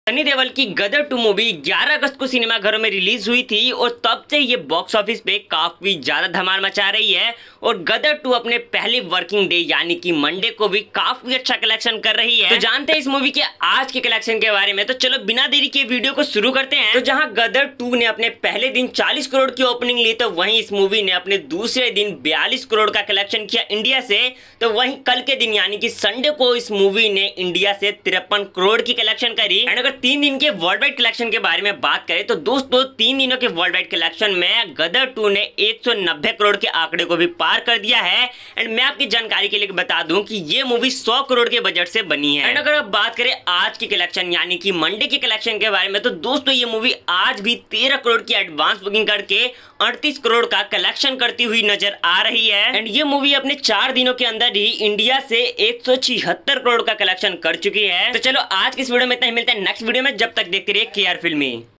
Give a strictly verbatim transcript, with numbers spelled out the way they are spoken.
सनी देओल की गदर two movie ग्यारह अगस्त को सिनेमाघरों में रिलीज हुई थी और तब से ये बॉक्स ऑफिस पे काफी ज्यादा धमाल मचा रही है और गदर टू अपने पहले वर्किंग डे यानी कि मंडे को भी काफी अच्छा कलेक्शन कर रही है। तो जानते हैं इस मूवी के आज के कलेक्शन के बारे में, तो चलो बिना देरी के वीडियो को शुरू करते हैं। तो जहां गदर टू ने अपने पहले दिन चालीस करोड़ की ओपनिंग ली, तो वहीं इस मूवी ने अपने दूसरे दिन बयालीस करोड़ का कलेक्शन किया इंडिया से। तो वहीं कल के दिन यानी कि संडे को इस मूवी ने इंडिया से तिरपन करोड़ की कलेक्शन करी। एंड अगर तीन दिन के वर्ल्ड वाइड कलेक्शन के बारे में बात करें तो दोस्तों तीन दिनों के वर्ल्ड वाइड कलेक्शन में गदर टू ने एक सौ नब्बे करोड़ के आंकड़े को भी पार कर दिया है। एंड मैं आपकी जानकारी के लिए बता दूं कि ये मूवी सौ करोड़ के बजट से बनी है। एंड अगर आप बात करें आज की कलेक्शन यानी कि मंडे के कलेक्शन के बारे में, तो दोस्तों ये मूवी आज भी तेरह करोड़ की एडवांस बुकिंग करके अड़तीस करोड़ का कलेक्शन करती हुई नजर आ रही है। एंड ये मूवी अपने चार दिनों के अंदर ही इंडिया से एक सौ छिहत्तर करोड़ का कलेक्शन कर चुकी है। तो चलो आज की इस वीडियो में इतना ही, मिलते हैं नेक्स्ट वीडियो में। जब तक देखते रहिए के आर फिल्मी।